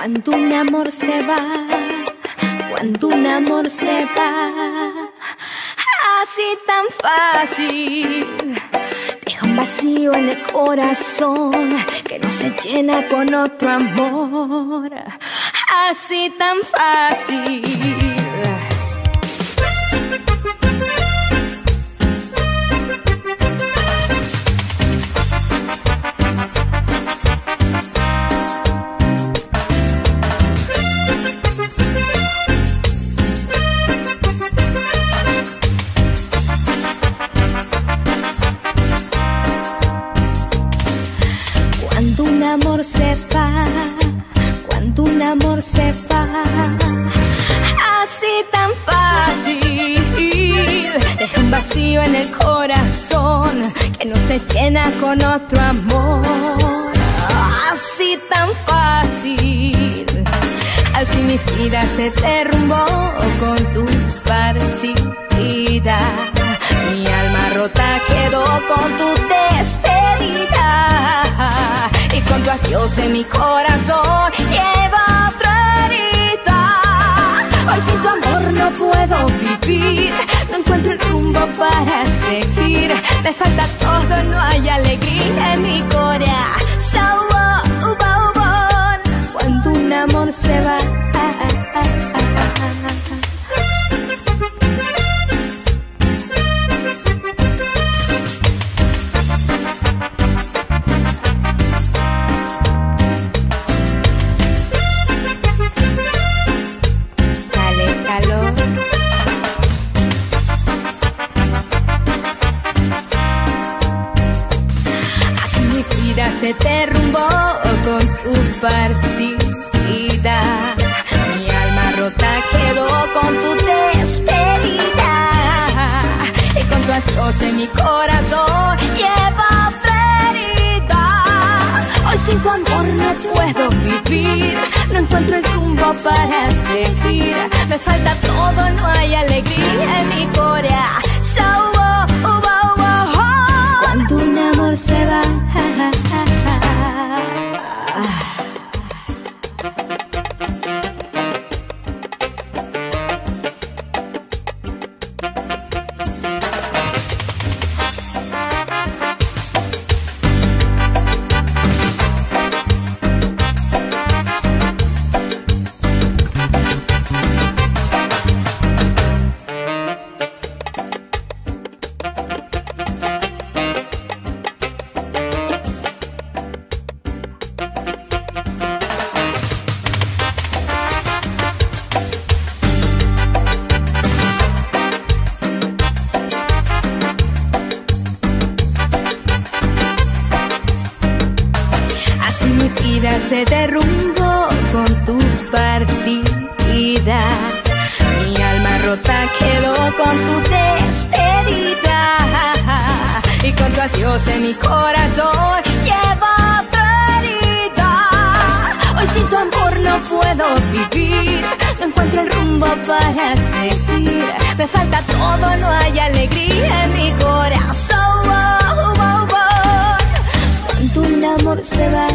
Cuando un amor se va, cuando un amor se va, así tan fácil, deja un vacío en el corazón que no se llena con otro amor, así tan fácil. Cuando un amor se va, cuando un amor se va, así tan fácil, deja un vacío en el corazón que no se llena con otro amor, así tan fácil. Así mi vida se derrumbó con tu partida, mi alma rota quedó con tu despedida, y con tu adiós en mi corazón lleva otra herida. Hoy sin tu amor no puedo vivir, no encuentro el rumbo para seguir, me falta todo, no hay alegría en mi corazón. Cuando un amor se va, sale calor. Así mi vida se derrumbó con tu partida, mi alma rota quedó con tu despedida, y con tu adiós en mi corazón lleva otra herida. Hoy sin tu amor no puedo vivir, no encuentro el rumbo para seguir, me falta todo, no hay alegría en mi corazón. Cuando un amor se va, así mi vida se derrumbó con tu partida, mi alma rota quedó con tu despedida, y con tu adiós en mi corazón lleva otra herida. Hoy sin tu amor no puedo vivir, no encuentro el rumbo para seguir, me falta todo, no hay alegría en mi corazón. Cuando un amor se va,